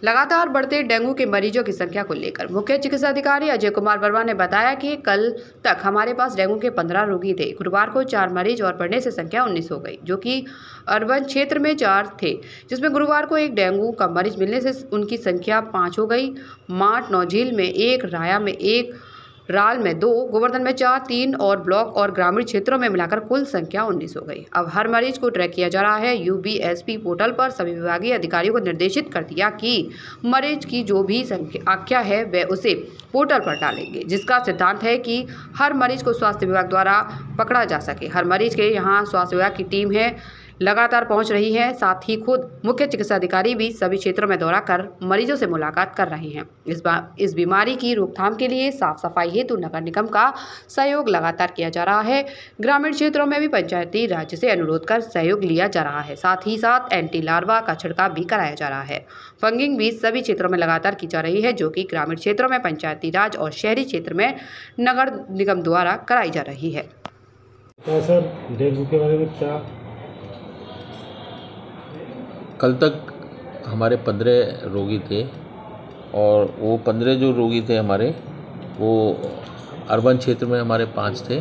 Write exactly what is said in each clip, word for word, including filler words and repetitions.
लगातार बढ़ते डेंगू के मरीजों की संख्या को लेकर मुख्य चिकित्सा अधिकारी अजय कुमार वर्मा ने बताया कि कल तक हमारे पास डेंगू के पंद्रह रोगी थे। गुरुवार को चार मरीज और बढ़ने से संख्या उन्नीस हो गई, जो कि अर्बन क्षेत्र में चार थे, जिसमें गुरुवार को एक डेंगू का मरीज मिलने से उनकी संख्या पाँच हो गई। माट नौझील में एक, राया में एक, राल में दो, गोवर्धन में चार, तीन और ब्लॉक और ग्रामीण क्षेत्रों में मिलाकर कुल संख्या उन्नीस हो गई। अब हर मरीज को ट्रैक किया जा रहा है। यूबीएसपी पोर्टल पर सभी विभागीय अधिकारियों को निर्देशित कर दिया कि मरीज की जो भी संख्या है वे उसे पोर्टल पर डालेंगे, जिसका सिद्धांत है कि हर मरीज को स्वास्थ्य विभाग द्वारा पकड़ा जा सके। हर मरीज के यहाँ स्वास्थ्य विभाग की टीम है लगातार पहुंच रही है। साथ ही खुद मुख्य चिकित्सा अधिकारी भी सभी क्षेत्रों में दौरा कर मरीजों से मुलाकात कर रहे हैं। इस बार इस बीमारी की रोकथाम के लिए साफ सफाई हेतु नगर निगम का सहयोग लगातार किया जा रहा है। ग्रामीण क्षेत्रों में भी पंचायती राज से अनुरोध कर सहयोग लिया जा रहा है। साथ ही साथ एंटी लार्वा का छिड़काव भी कराया जा रहा है। फंगिंग भी सभी क्षेत्रों में लगातार की जा रही है, जो कि ग्रामीण क्षेत्रों में पंचायती राज और शहरी क्षेत्र में नगर निगम द्वारा कराई जा रही है। तो सर डेंगू के बारे में क्या? कल तक हमारे पंद्रह रोगी थे और वो पंद्रह जो रोगी थे हमारे वो अर्बन क्षेत्र में हमारे पाँच थे,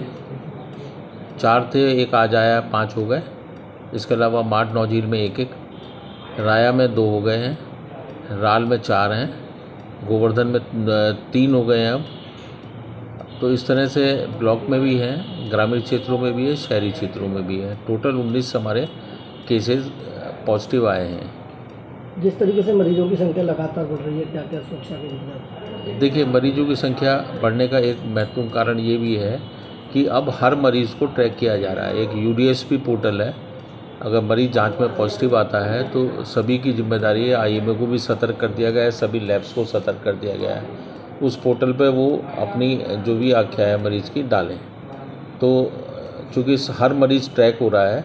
चार थे, एक आज आया, पाँच हो गए। इसके अलावा माट नौझील में एक एक, राया में दो हो गए हैं, राल में चार हैं, गोवर्धन में तीन हो गए हैं अब। तो इस तरह से ब्लॉक में भी हैं, ग्रामीण क्षेत्रों में भी है, शहरी क्षेत्रों में भी है। टोटल उन्नीस हमारे केसेस पॉजिटिव आए हैं। जिस तरीके से मरीजों की संख्या लगातार बढ़ रही है, क्या क्या सुरक्षा के लिए? देखिए, मरीजों की संख्या बढ़ने का एक महत्वपूर्ण कारण ये भी है कि अब हर मरीज़ को ट्रैक किया जा रहा है। एक यूडीएसपी पोर्टल है, अगर मरीज़ जांच में पॉजिटिव आता है तो सभी की जिम्मेदारी है। आईएमए को भी सतर्क कर दिया गया है, सभी लैब्स को सतर्क कर दिया गया है। उस पोर्टल पर वो अपनी जो भी आख्या है मरीज़ की डालें। तो चूँकि हर मरीज़ ट्रैक हो रहा है,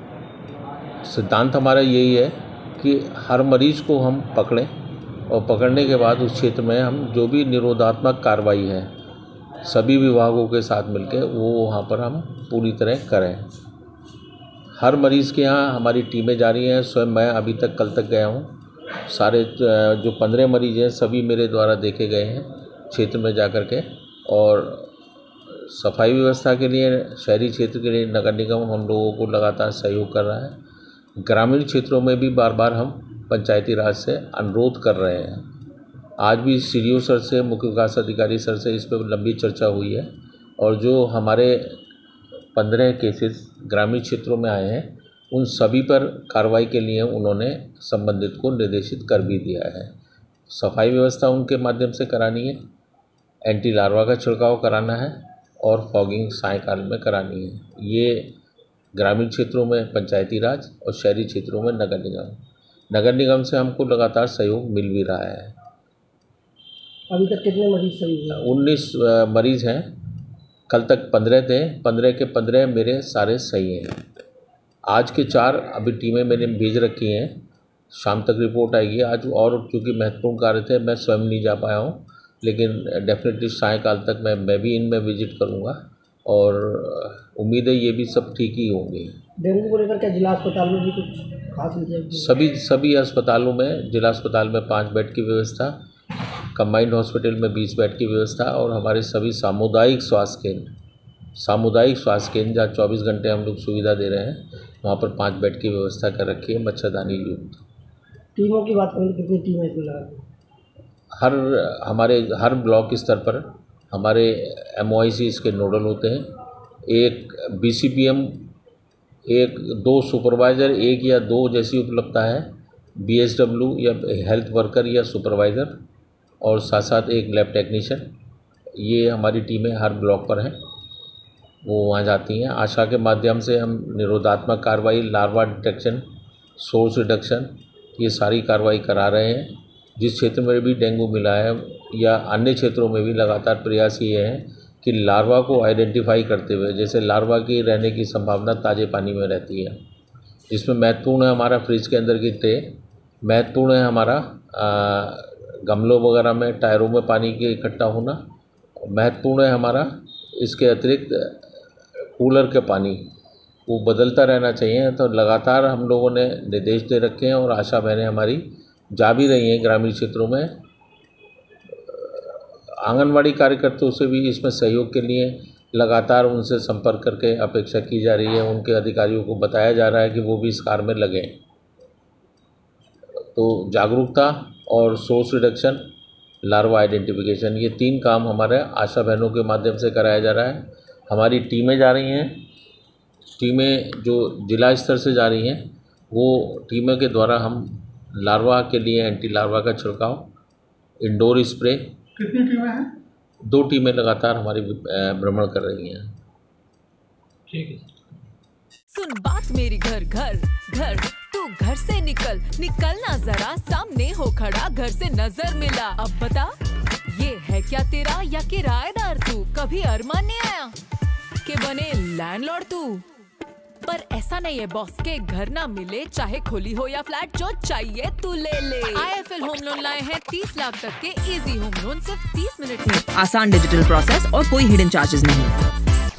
सिद्धांत हमारा यही है कि हर मरीज़ को हम पकड़ें और पकड़ने के बाद उस क्षेत्र में हम जो भी निरोधात्मक कार्रवाई है सभी विभागों के साथ मिलकर वो वहाँ पर हम पूरी तरह करें। हर मरीज़ के यहाँ हमारी टीमें जा रही हैं। स्वयं मैं अभी तक कल तक गया हूँ। सारे जो पंद्रह मरीज़ हैं सभी मेरे द्वारा देखे गए हैं क्षेत्र में जा कर के। और सफाई व्यवस्था के लिए शहरी क्षेत्र के लिए नगर निगम हम लोगों को लगातार सहयोग कर रहा है। ग्रामीण क्षेत्रों में भी बार बार हम पंचायती राज से अनुरोध कर रहे हैं। आज भी सीडीओ सर से, मुख्य विकास अधिकारी सर से इस पर लंबी चर्चा हुई है और जो हमारे पंद्रह केसेस ग्रामीण क्षेत्रों में आए हैं उन सभी पर कार्रवाई के लिए उन्होंने संबंधित को निर्देशित कर भी दिया है। सफाई व्यवस्था उनके माध्यम से करानी है, एंटी लार्वा का छिड़काव कराना है और फॉगिंग सायंकाल में करानी है। ये ग्रामीण क्षेत्रों में पंचायती राज और शहरी क्षेत्रों में नगर निगम नगर निगम से हमको लगातार सहयोग मिल भी रहा है। अभी तक कितने मरीज सही हुए? उन्नीस मरीज़ हैं। कल तक पंद्रह थे, पंद्रह के पंद्रह मेरे सारे सही हैं। आज के चार अभी टीमें मैंने भेज रखी हैं, शाम तक रिपोर्ट आएगी। आज और चूँकि महत्वपूर्ण कार्य थे मैं स्वयं नहीं जा पाया हूँ, लेकिन डेफिनेटली सायंकाल तक मैं मैं भी इनमें विजिट करूँगा और उम्मीद है ये भी सब ठीक ही होंगे। डेंगू को लेकर क्या जिला अस्पताल में भी कुछ खास इंतजाम? सभी सभी अस्पतालों में, जिला अस्पताल में पाँच बेड की व्यवस्था, कंबाइंड हॉस्पिटल में बीस बेड की व्यवस्था और हमारे सभी सामुदायिक स्वास्थ्य केंद्र सामुदायिक स्वास्थ्य केंद्र जहाँ चौबीस घंटे हम लोग सुविधा दे रहे हैं, वहाँ पर पाँच बेड की व्यवस्था कर रखी है, मच्छरदानी युक्त। टीमों की बात करें तो कितनी टीमें इसमें लगा? हर हमारे हर ब्लॉक स्तर पर हमारे एमओआईसी इसके नोडल होते हैं। एक बीसीपीएम, एक दो सुपरवाइज़र, एक या दो जैसी उपलब्धता है, बीएसडब्ल्यू या हेल्थ वर्कर या सुपरवाइज़र और साथ साथ एक लैब टेक्नीशियन। ये हमारी टीमें हर ब्लॉक पर हैं, वो वहाँ जाती हैं। आशा के माध्यम से हम निरोधात्मक कार्रवाई, लार्वा डिटेक्शन, सोर्स रिडक्शन, ये सारी कार्रवाई करा रहे हैं। जिस क्षेत्र में भी डेंगू मिला है या अन्य क्षेत्रों में भी लगातार प्रयास ये है कि लार्वा को आइडेंटिफाई करते हुए, जैसे लार्वा की रहने की संभावना ताज़े पानी में रहती है, जिसमें महत्वपूर्ण है हमारा फ्रिज के अंदर की ट्रे, महत्वपूर्ण है हमारा गमलों वगैरह में, टायरों में पानी के इकट्ठा होना, महत्वपूर्ण है हमारा इसके अतिरिक्त कूलर के पानी वो बदलता रहना चाहिए। तो लगातार हम लोगों ने निर्देश दे रखे हैं और आशा बहनें हमारी जा भी रही हैं ग्रामीण क्षेत्रों में। आंगनवाड़ी कार्यकर्ताओं से भी इसमें सहयोग के लिए लगातार उनसे संपर्क करके अपेक्षा की जा रही है। उनके अधिकारियों को बताया जा रहा है कि वो भी इस कार्य में लगें। तो जागरूकता और सोर्स रिडक्शन, लार्वा आइडेंटिफिकेशन, ये तीन काम हमारे आशा बहनों के माध्यम से कराया जा रहा है। हमारी टीमें जा रही हैं, टीमें जो जिला स्तर से जा रही हैं, वो टीमों के द्वारा हम लार्वा के लिए एंटी लार्वा का छिड़काव, इंडोर स्प्रे। कितनी टीमें हैं? दो टीमें लगातार हमारी भ्रमण कर रही हैं। ठीक है। सुन बात मेरी, घर घर घर तू घर से निकल निकल ना जरा, सामने हो खड़ा घर से नजर मिला। अब बता ये है क्या तेरा या किराएदार तू? कभी अरमान नहीं आया कि बने लैंडलॉर्ड तू? पर ऐसा नहीं है बॉस के घर ना मिले, चाहे खोली हो या फ्लैट, जो चाहिए तू ले ले। I F L home loan लाए हैं तीस लाख तक के इजी होम लोन सिर्फ तीस मिनट में। आसान डिजिटल प्रोसेस और कोई हिडन चार्जेस नहीं।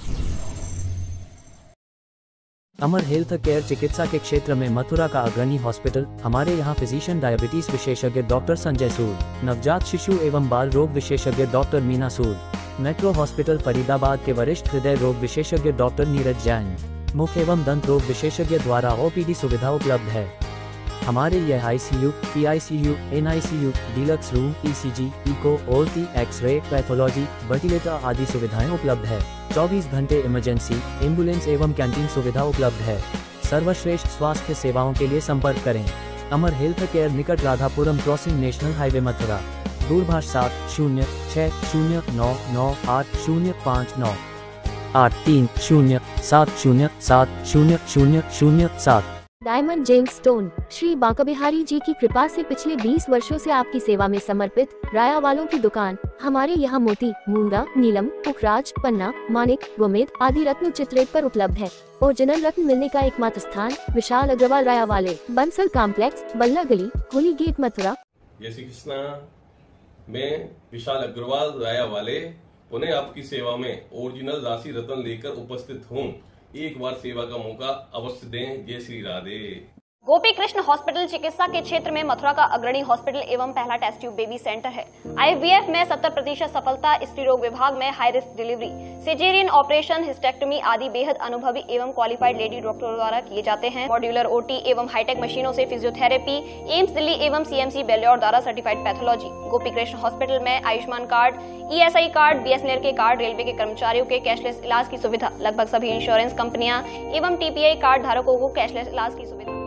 अमर हेल्थ केयर चिकित्सा के क्षेत्र में मथुरा का अग्रणी हॉस्पिटल। हमारे यहाँ फिजिशियन डायबिटीज विशेषज्ञ डॉक्टर संजय सूद, नवजात शिशु एवं बाल रोग विशेषज्ञ doctor Meena Sood, metro hospital Faridabad के वरिष्ठ हृदय रोग विशेषज्ञ डॉक्टर नीरज जैन, मुख एवं दंत रोग विशेषज्ञ द्वारा ओपीडी सुविधा उपलब्ध है। हमारे यह ICU, PICU, NICU, deluxe room, ECG, echo, OT, x ray, pathology, ventilator आदि सुविधाएं उपलब्ध है। चौबीस घंटे इमरजेंसी, एम्बुलेंस एवं कैंटीन सुविधा उपलब्ध है। सर्वश्रेष्ठ स्वास्थ्य सेवाओं के लिए संपर्क करें अमर हेल्थ केयर, निकट Radhapuram crossing, national highway Mathura. दूरभाष सात शून्य छः शून्य नौ नौ आठ शून्य पाँच नौ आठ तीन शून्य सात शून्य सात शून्य शून्य शून्य सात। Diamond gems stone Shri Banka Bihari ji की कृपा से पिछले बीस वर्षों से आपकी सेवा में समर्पित राया वालों की दुकान। हमारे यहाँ मोती, मूंगा, नीलम, पुखराज, पन्ना, मानिक, गोमेद आदि रत्न उचित रेट पर उपलब्ध है। ओरिजिनल रत्न मिलने का एकमात्र स्थान विशाल अग्रवाल राया वाले, बंसल कॉम्प्लेक्स, बल्ला गली, होली गेट, मथुरा। जय श्री कृष्णा। मैं विशाल अग्रवाल राया वाले पुनः आपकी सेवा में ओरिजिनल राशि रत्न लेकर उपस्थित हूँ। एक बार सेवा का मौका अवश्य दें। जय श्री राधे। गोपी कृष्ण हॉस्पिटल चिकित्सा के क्षेत्र में मथुरा का अग्रणी हॉस्पिटल एवं पहला टेस्ट ट्यूब बेबी सेंटर है। आईवीएफ में सत्तर प्रतिशत सफलता, स्त्री रोग विभाग में high risk delivery, caesarean operation, hysterectomy आदि बेहद अनुभवी एवं क्वालिफाइड लेडी डॉक्टरों द्वारा किए जाते हैं। मॉड्यूलर ओटी एवं हाईटेक मशीनों से फिजियोथेरेपी, एम्स दिल्ली एवं सीएमसी बेल्योर द्वारा certified pathology. Gopi Krishna hospital में Ayushman card, ESI card, BSNL के कार्ड, रेलवे के कर्मचारियों के कैशलेस इलाज की सुविधा। लगभग सभी इंश्योरेंस कंपनियां एवं टीपीआई कार्ड धारकों को कैशलेस इलाज की सुविधा।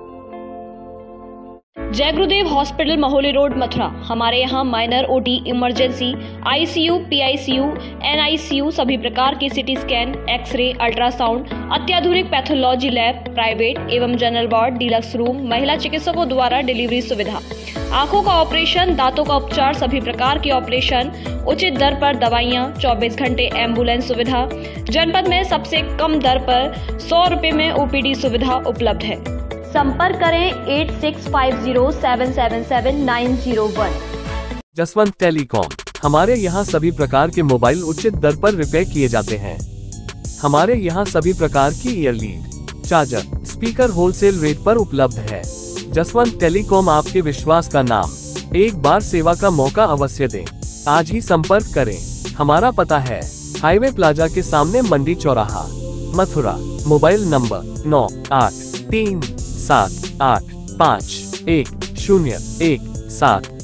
जय गुरुदेव हॉस्पिटल, महोली रोड, मथुरा। हमारे यहाँ minor, OT, emergency, ICU, PICU, NICU, सभी प्रकार के सीटी स्कैन, एक्सरे, अल्ट्रासाउंड, अत्याधुनिक पैथोलॉजी लैब, प्राइवेट एवं जनरल वार्ड, डीलक्स रूम, महिला चिकित्सकों द्वारा डिलीवरी सुविधा, आंखों का ऑपरेशन, दांतों का उपचार, सभी प्रकार के ऑपरेशन, उचित दर पर दवाइयाँ, चौबीस घंटे एम्बुलेंस सुविधा। जनपद में सबसे कम दर पर सौ रुपए में ओपीडी सुविधा उपलब्ध है। संपर्क करें eight six five zero seven seven seven nine zero one. Jaswant telecom. हमारे यहाँ सभी प्रकार के मोबाइल उचित दर पर रिपेयर किए जाते हैं। हमारे यहाँ सभी प्रकार की earlead, charger, speaker wholesale rate पर उपलब्ध है। जसवंत टेलीकॉम, आपके विश्वास का नाम। एक बार सेवा का मौका अवश्य दें। आज ही संपर्क करें। हमारा पता है हाईवे प्लाजा के सामने, मंडी चौराहा, मथुरा। मोबाइल नंबर नौ आठ तीन सात आठ पाँच एक शून्य एक सात।